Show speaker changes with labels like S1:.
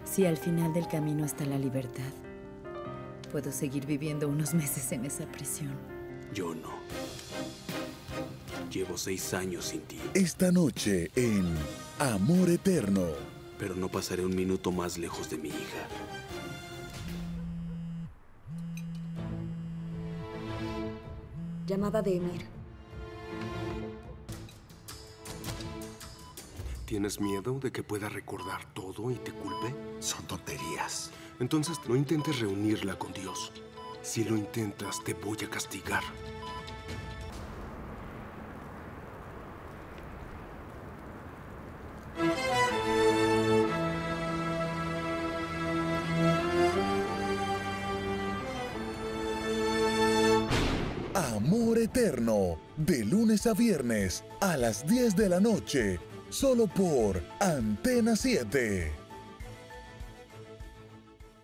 S1: Si al final del camino está la libertad, puedo seguir viviendo unos meses en esa prisión.
S2: Yo no. Llevo 6 años sin ti.
S3: Esta noche en Amor Eterno.
S2: Pero no pasaré un minuto más lejos de mi hija.
S4: Llamada de Emir.
S5: ¿Tienes miedo de que pueda recordar todo y te culpe?
S6: Son tonterías.
S5: Entonces no intentes reunirla con Dios. Si lo intentas, te voy a castigar.
S3: Amor Eterno, de lunes a viernes a las 10 de la noche, solo por Antena 7.